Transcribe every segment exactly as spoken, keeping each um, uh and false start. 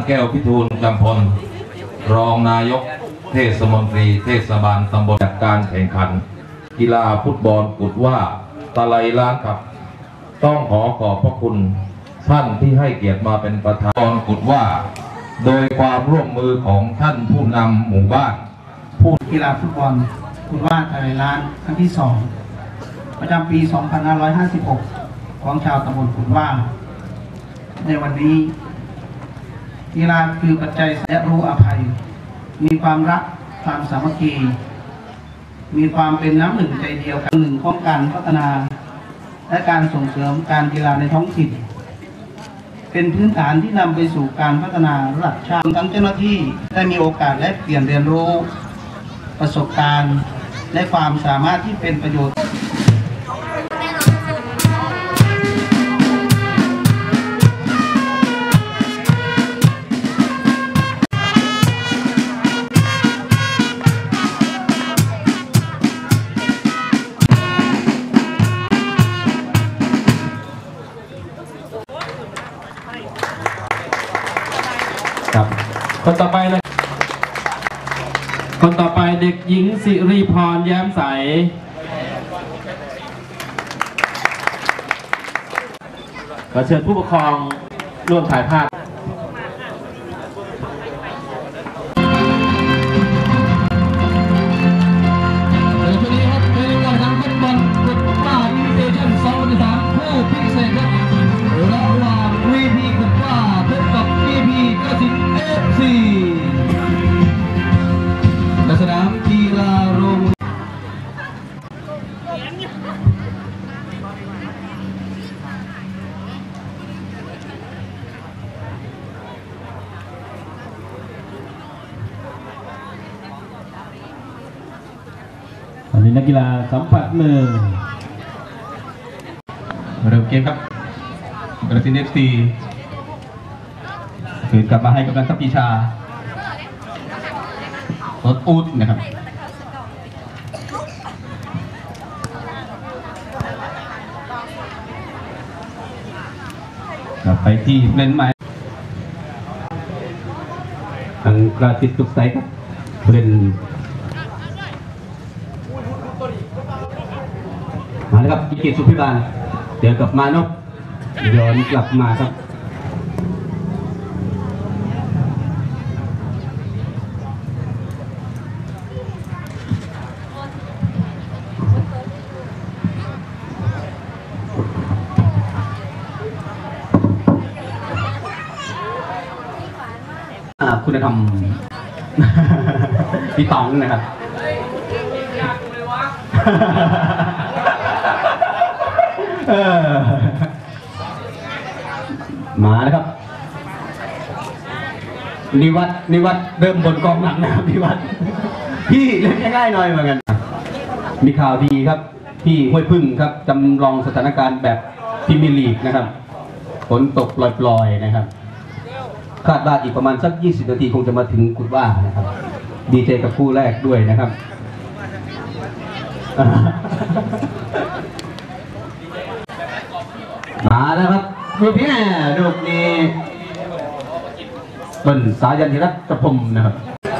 แก้วพิทูลจำพลรองนายกเทศมนตรีเทศบาลตำบลจัดการแข่งขันกีฬาฟุตบอลกุดว่าตะไลล้านครับต้องขอขอบพระคุณท่านที่ให้เกียรติมาเป็นประธานกุดว่าโดยความร่วมมือของท่านผู้นำหมู่บ้านผู้กีฬาฟุตบอลกุดว่าตะไลล้านครั้งที่สองประจำปี สองพันห้าร้อยห้าสิบหก ของชาวตำบลกุดว่าในวันนี้กีฬาคือปัจจัยและรู้อภัยมีความรักความสามัคคีมีความเป็นน้ำหนึ่งใจเดียวกันหนึ่งของการพัฒนาและการส่งเสริมการกีฬาในท้องถิ่นเป็นพื้นฐานที่นำไปสู่การพัฒนาระดับชาติทั้งเจ้าหน้าที่ได้มีโอกาสและเปลี่ยนเรียนรู้ประสบการณ์และความสามารถที่เป็นประโยชน์คนต่อไปเลยคนต่อไปเด็กหญิงสิริพรแย้มใสขอเชิญผู้ปกครองร่วมถ่ายภาพอันนี้นักกีฬาสัมผัสมือเริ่มเกมครับบราซิล เอฟ ซี คืนกลับมาให้กำลังทัพปีชารถอูดนะครับกลับไปที่เล่นใหม่ทางกราซิสตุกไซครับเล่นมาแล้วครับกิกิสุพิบาลเจอกับมานพย้อนกลับมาครับคุณธรรมพี่ต๋องนะครับมาแล้วครับนิวัฒน์นิวัฒน์เริ่มบนกองหลังนะครับนิวัฒน์พี่เล่นง่ายๆหน่อยเหมือนกันมีข่าวดีครับที่ห้วยพึ่งครับจำลองสถานการณ์แบบพรีเมียร์ลีกนะครับฝนตกปล่อยๆนะครับคาดว่าอีกประมาณสักยี่สิบนาทีคงจะมาถึงกุดว่านะครับดีเจกับคู่แรกด้วยนะครับมาแล้วครับลูกนี้ลูกนี้เป็นสายันธิรัตน์พรหมนะครับ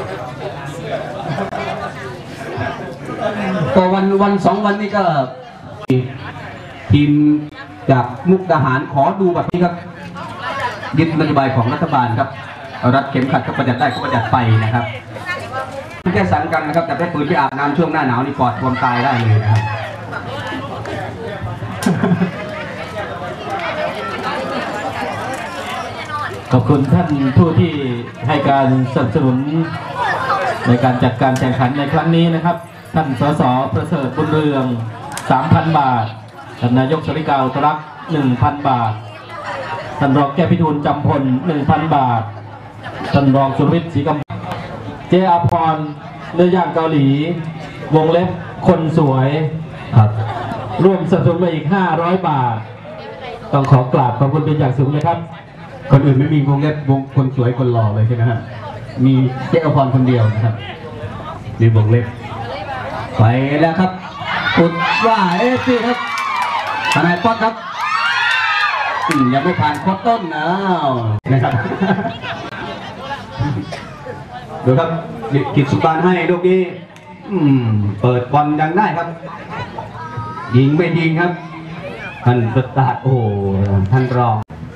ก็วันวันสองวันนี้ก็ทีมจากมุกดาหารขอดูแบบนี้ครับยึดนโยบายของรัฐบาลครับรัดเข็มขัดก็ประหยัดได้ก็ประหยัดไปนะครับแค่สั่งกันนะครับแต่ได้ปืนไปอาบน้ำช่วงหน้าหนาวนี่ปอดบวมตายได้เลยนะครับขอบคุณท่านผู้ที่ให้การสนับสนุนในการจัดการแข่งขันในครั้งนี้นะครับท่านสสประเสริฐบุญเรือง สามพัน บาทท่านนายกสริกาอุตรักษ์ หนึ่งพัน บาทท่านรองแก้วพิทูลจำพล หนึ่งพัน บาทท่านรองสุรวิทย์ศรีกำเจอาพรเนื้อย่างเกาหลีวงเล็บคนสวยครับร่วมสนับสนุนมาอีกห้าร้อยบาทต้องขอกราบขอบคุณเป็นอย่างสูงนะครับคนอื่นไม่มีวงเล็บวงคนสวยคนหล่อเลยใช่ไหมครับมีเจอาพรคนเดียวนะครับมีวงเล็บไปแล้วครับกุดว่าเอฟซีครับทนายป๊อตครับยังไม่ผ่านโค้ดต้นนะนะครับดูครับกิจสุบานให้ลูกนี้เปิดบอลยังได้ครับยิงไม่ยิงครับท่านประธานโอ้ท่านรอง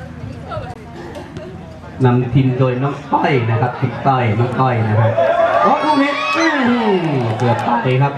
นำทีมโดยน้องต้อยนะครับคุณต้อยน้องต้อยนะครับโอ้ลูกนี้เกือบไปครับ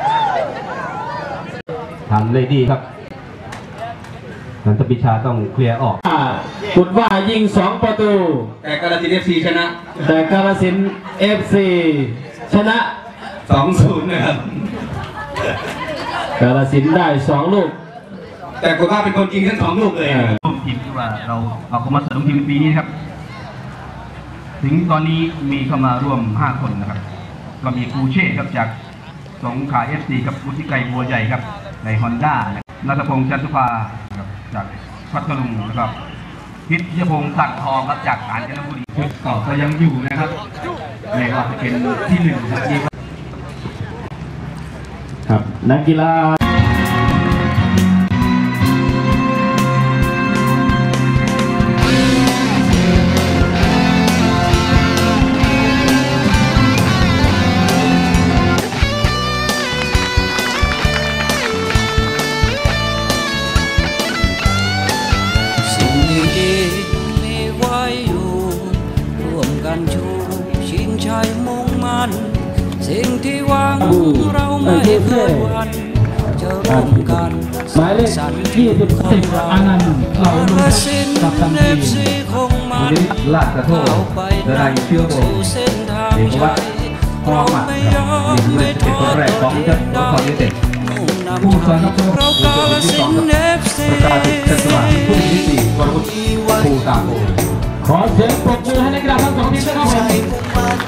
ทำเลยดีครับนันทปิชาต้องเคลียร์ออกกุดว่ายิงสองประตูแต่กาฬสินธุ์ เอฟ ซี ชนะแต่กาฬสินธุ์ เอฟ ซี ชนะสองศูนย์ นะครับกาฬสินธุ์ได้สองลูกแต่กุดว่าเป็นคนยิงทั้งสองลูกเลยทีมที่ว่าเราเอาเข้ามาเสริมทีมปีนี้ครับถึงตอนนี้มีเข้ามาร่วมห้าคนนะครับก็มีปูเช่ครับจากสงขลา เอฟ ซี กับวุฒิไกรบัวใหญ่ครับในฮอนด้านัทพงษ์จันทุภาจากพัทลุงนะครับพิษยพงษ์สั่งทองครับจากกาญจนบุรีชุดต่อก็ยังอยู่นะครับในว่าจะเป็นที่หนึ่งครับครับนักกีฬาสิ่งที่หวังเราไม่เคยหวั่นจะร่วมกันหมายเลขยี่สิบสิบอนันต์เหล่านุ่มกับทันทีวันนี้ลาดกระโทกและนายเชื่อผมเอกวัตรพอมัดครับนี่คือเป็นคนแรกของจังหวัดนครยูไนเต็ดผู้สอนนักโทษผู้สอนที่สองครับประกาศเทศบาลผู้ที่สี่วรวุฒิภูตาโกขอเสียงปรบมือให้นักกีฬาทั้งสองทีมด้วยครับ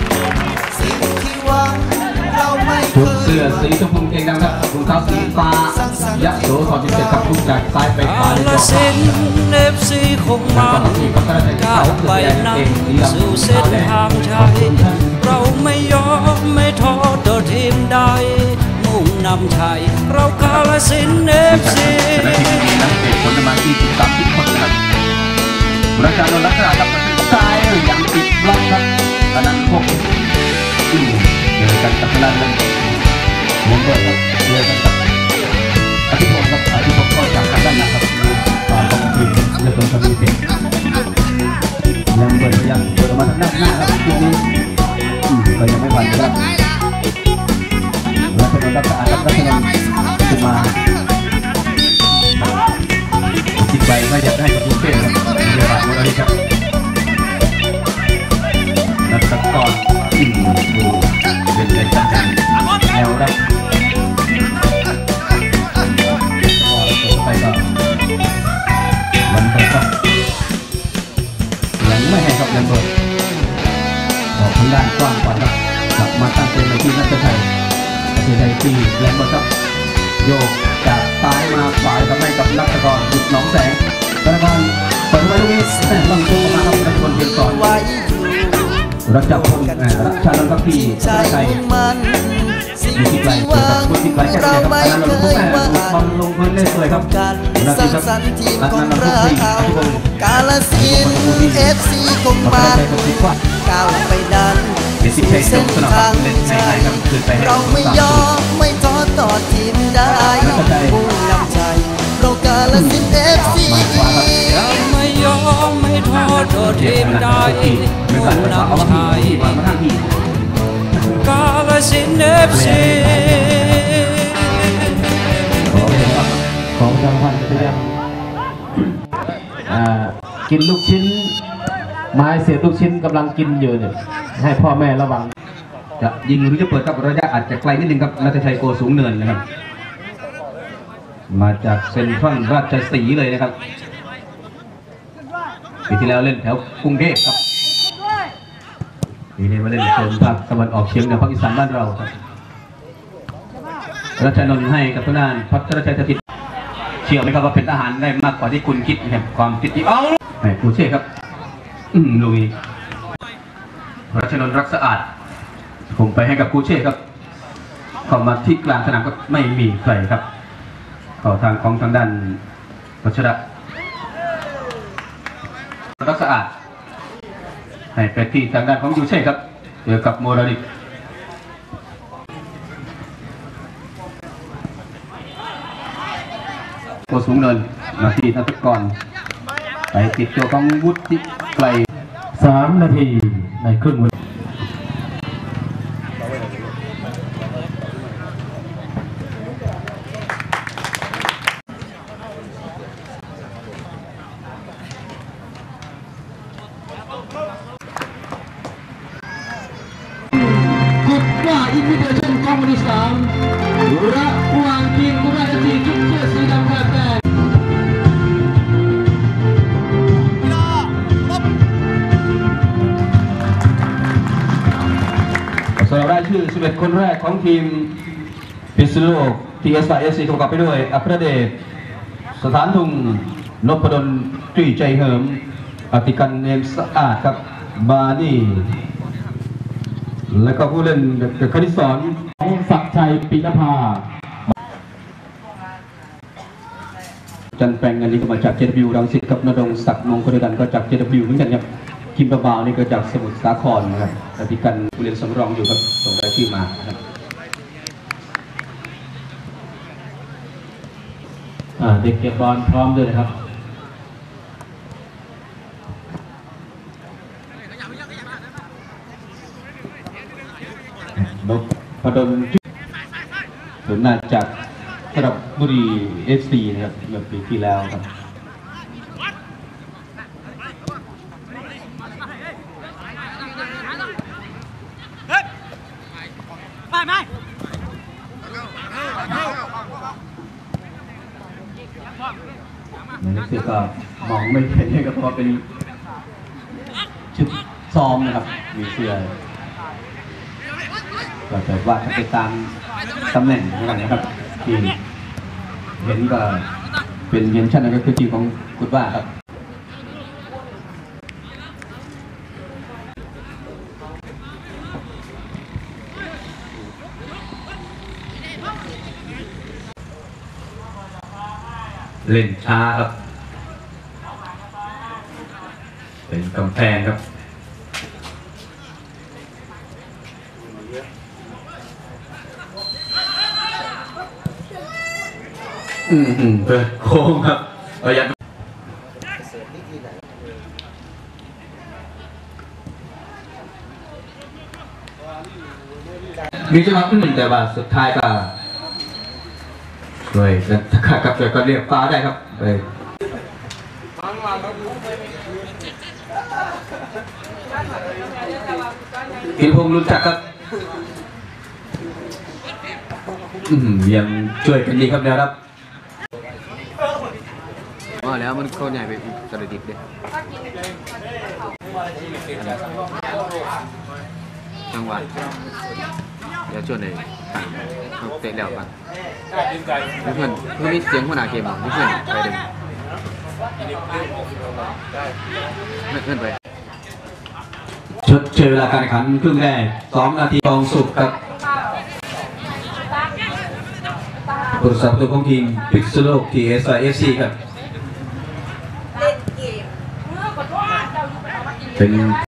ชุดเสื้อสีชมพูเก่งดังครับรองเท้าสีฟ้ายักษ์โสถอดจิตเจ็บกับทุกจากซ้ายไปขวาในจอฟ้าเอฟซีคงมันก้าวไปนำสู่เส้นทางชัยเราไม่ยอมไม่ท้อต่อทีมใดมุ่งนำชัยเรากาฬสินธุ์ เอฟ ซีชนะทีมนี้นักเตะคนประมาณยี่สิบสามสิบคนนะครับประชาชนลักษณะกับประตูซ้ายอย่างติดบล็อกครับขณะพวกเจอกันกับพลังนั้นมองด้วยครับเจอกันกับอาทิตย์ผมครับอาทิตย์ผมก็จากกันด้านหน้าครับต่อของทีมเลือกตัวสมุทรยังเปิดยังเปิดมาทางด้านหน้าครับทีนี้ก็ยังไม่หวั่นครับรัชนนท์รักษาครับรัชนนท์ขึ้นมาจิตใจไม่อยากให้กับทุกเพื่อนครับเดี๋ยวหลังเราดีครับนักตะกอนดูเป็นใจจังแนวรับไปก็วันเปิดครับยังไม่ให้ครับยังเปิดออกทางด้านกว้างกว่าครับกลับมาตั้งเป็นในที่นัทชัยนัทชัยที่แรงบอลครับโยกจากซ้ายมาขวาทำให้กับนักตะกอนหยุดหนองแสงนักตะกอนเปิดไว้ตรงนี้ลังโค้งมาครับนักตะกอนเพียงก่อนรัชพงศ์รัชนนท์ครับที่ใช้มีที่ไกลเจอกับผู้ที่ไกลแค่ไหนครับอันนั้นเราต้องแม่บอลลงพื้นได้สวยครับนาทีครับนัดนั้นเราต้องที่อาทิตย์กาฬสินธุ์ เอฟ ซี คงมันก้าวไปดันสู่เส้นทางชัยเราไม่ยอมไม่ท้อต่อทีมใดมุ่งนำชัยเรากาฬสินธุ์ เอฟ ซี เราไม่ยอมไม่ท้อต่อทีมใดมุ่งนำชัยกาฬสินธุ์ เอฟ ซีของจังหวัดพะเยากินลูกชิ้นไม้เสียบลูกชิ้นกำลังกินอยู่เนี่ยให้พ่อแม่ระวังจะยิงหรือจะเปิดกับระยะอาจจะไกลนิดนึงครับนัทชัยโกสูงเนินนะครับมาจากเซ็นทรัลราชสีห์เลยนะครับปีที่แล้วเล่นแถวกรุงเทพครับปีนี้มาเล่นโซนภาคตะวันออกเฉียงเหนือภาคอีสานบ้านเราครับรัชนนท์ให้กับทางด้านพัทรชัยสถิตเชื่อไหมครับว่าเป็นทหารได้มากกว่าที่คุณคิดนะครับความคิดที่เอาให้ผู้เชี่ยวครับอืมลุยรัชนนท์รักสะอาดผมไปให้กับผู้เชี่ยวครับเข้ามาที่กลางสนามก็ไม่มีใครครับเข้าทางของทางด้านวัชระรักสะอาดให้ไปที่ทางด้านของยูเช่ครับเจอกับโมราดิกโคสูงเนินมาที่ทัศกรไปติดตัวของวุฒิไกลสามนาทีในครึ่งเวลากุดว่าอินวิเทชั่นคอมมูนิสต์สามระหว่างทีมกุฎราชสีชุดเสื้อสีดำแดงสำหรับรายชื่อสิบเอ็ดคนแรกของทีมพิษณุโลก ที เอส ไอ เอฟ ซี ประกอบไปด้วยอัครเดชสถานทุงนพดลตรีใจเหิมอติกันเนมสะอาดครับบานี่และก็ผู้เล่นคณิตสอนศักดิ์ชัยปิณภาจันแปลงอันนี้ก็มาจาก เจ ดับเบิลยู รังสิตกับนรงศักดิ์มงคลดันก็จาก เจ ดับเบิลยู เหมือนกันครับทีมประบาวนี่ก็จากสมุทรสาครนะครับอติกันผู้เล่นสำรองอยู่ครับส่งรายชื่อมาครับเด็กเก็บบอลพร้อมด้วยนะครับนพดลผลงานจากสระบุรี เอฟ ซี นะครับเมื่อปีที่แล้วครับนี่คือก็มองไม่เห็นเลยครับเพราะว่าเป็นชุดซ้อมนะครับมีเสื้อก็แต่ว่าถ้าไปตามตำแหน่งอะไรนะครับที่เห็นก็เป็นเห็นชั้นนั้นก็คือทีมของกุฎว่าครับเล่นช้าครับเป็นกำแพงครับอืมอืมเปิดโค้งครับเอายันมีจังหวะหนึ่งแต่ว่าสุดท้ายก็เลยถ้าขาดกับเกิดก็เรียกฟ้าได้ครับเลยกินพงรู้จักครับอืมยังช่วยกันดีครับแนวรับว่าแล้วมันเข้าใหญ่ไปกระดิบเลยจังหวะเดี๋ยวชวนเลยเขาเตะแล้วกันเพื่อนเพื่อนนี่เสียงหัวหน้าเกมอ่ะเพื่อนไปดึงเพื่อนไปชดเชยเวลาการแข่งขันครึ่งแรกสองนาทีกองสุกครับผู้สับตัวของทีมพิษณุโลก ที เอส ไอ เอฟ ซี ครับเป็น